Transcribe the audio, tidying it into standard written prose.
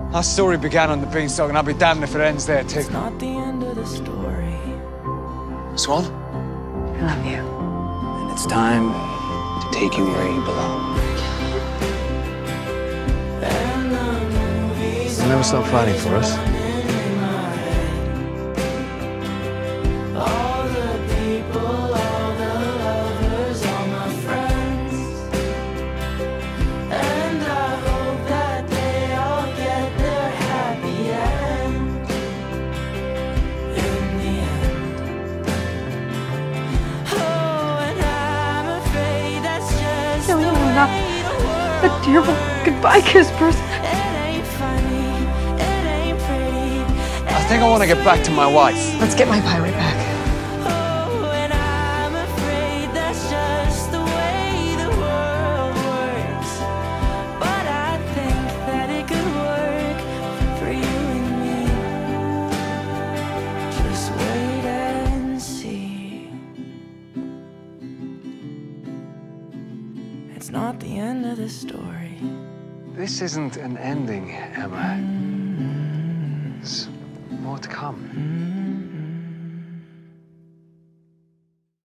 Our story began on the beanstalk, and I'll be damned if it ends there, too. It's not the end of the story. Swan? I love you. And it's time to take you where you belong. They'll never stop fighting for us. All the people, all the lovers, all my friends. And I hope that they all get their happy end. In the end. Oh, and I'm afraid that's just No, the no, way not the a world terrible works. goodbye kiss person. It ain't funny, it ain't pretty. I think I want to get back to my wife. Let's get my pirate back. Oh, and I'm afraid that's just the way the world works. But I think that it could work for you and me. Just wait and see. It's not the end of the story. This isn't an ending, Emma. There's more to come.